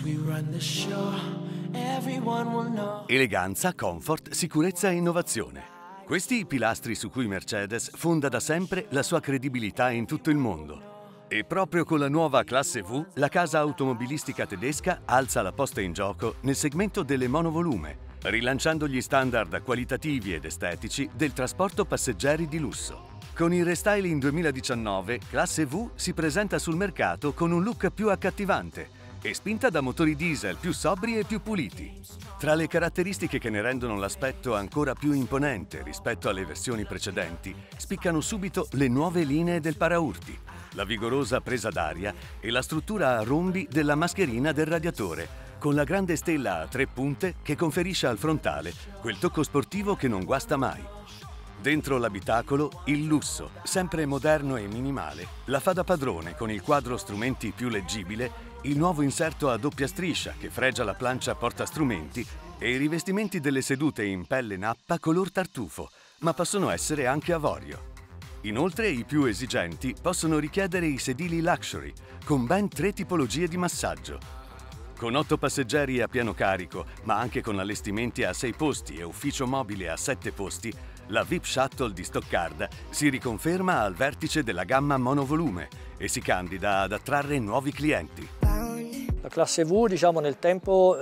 Eleganza, comfort, sicurezza e innovazione. Questi i pilastri su cui Mercedes fonda da sempre la sua credibilità in tutto il mondo. E proprio con la nuova classe V, la casa automobilistica tedesca alza la posta in gioco nel segmento delle monovolume, rilanciando gli standard qualitativi ed estetici del trasporto passeggeri di lusso. Con il restyling 2019, classe V si presenta sul mercato con un look più accattivante e spinta da motori diesel più sobri e più puliti. Tra le caratteristiche che ne rendono l'aspetto ancora più imponente rispetto alle versioni precedenti, spiccano subito le nuove linee del paraurti, la vigorosa presa d'aria e la struttura a rombi della mascherina del radiatore, con la grande stella a 3 punte che conferisce al frontale quel tocco sportivo che non guasta mai. Dentro l'abitacolo, il lusso, sempre moderno e minimale, la fa da padrone con il quadro strumenti più leggibile, il nuovo inserto a doppia striscia che fregia la plancia portastrumenti e i rivestimenti delle sedute in pelle nappa color tartufo, ma possono essere anche avorio. Inoltre i più esigenti possono richiedere i sedili luxury, con ben 3 tipologie di massaggio. Con 8 passeggeri a pieno carico, ma anche con allestimenti a 6 posti e ufficio mobile a 7 posti, la VIP Shuttle di Stoccarda si riconferma al vertice della gamma monovolume e si candida ad attrarre nuovi clienti. La classe V, diciamo, nel tempo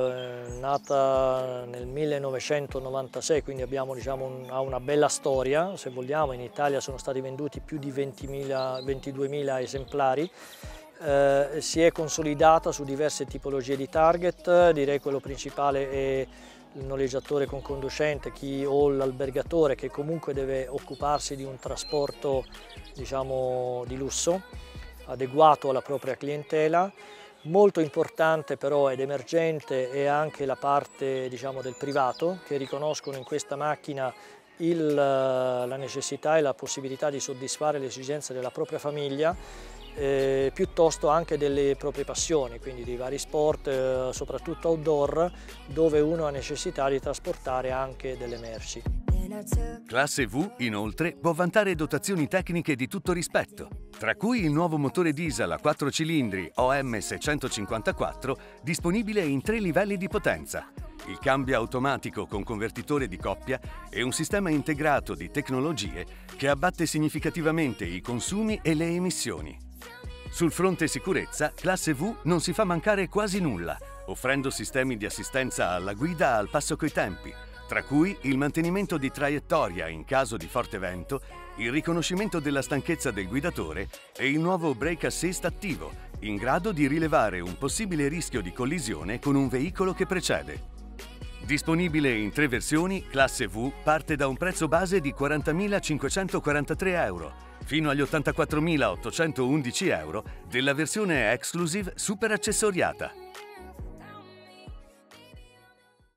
nata nel 1996, quindi abbiamo, ha una bella storia, se vogliamo. In Italia sono stati venduti più di 22.000 esemplari. Si è consolidata su diverse tipologie di target, direi quello principale è il noleggiatore con conducente o l'albergatore che comunque deve occuparsi di un trasporto, diciamo, di lusso, adeguato alla propria clientela. Molto importante però ed emergente è anche la parte, diciamo, del privato, che riconoscono in questa macchina la necessità e la possibilità di soddisfare le esigenze della propria famiglia, piuttosto anche delle proprie passioni, quindi di vari sport, soprattutto outdoor, dove uno ha necessità di trasportare anche delle merci. Classe V, inoltre, può vantare dotazioni tecniche di tutto rispetto, tra cui il nuovo motore diesel a 4 cilindri OM 654, disponibile in 3 livelli di potenza, il cambio automatico con convertitore di coppia e un sistema integrato di tecnologie che abbatte significativamente i consumi e le emissioni. Sul fronte sicurezza, classe V non si fa mancare quasi nulla, offrendo sistemi di assistenza alla guida al passo coi tempi, tra cui il mantenimento di traiettoria in caso di forte vento, il riconoscimento della stanchezza del guidatore e il nuovo brake assist attivo, in grado di rilevare un possibile rischio di collisione con un veicolo che precede. Disponibile in 3 versioni, classe V parte da un prezzo base di 40.543 euro, fino agli 84.811 euro della versione Exclusive super accessoriata.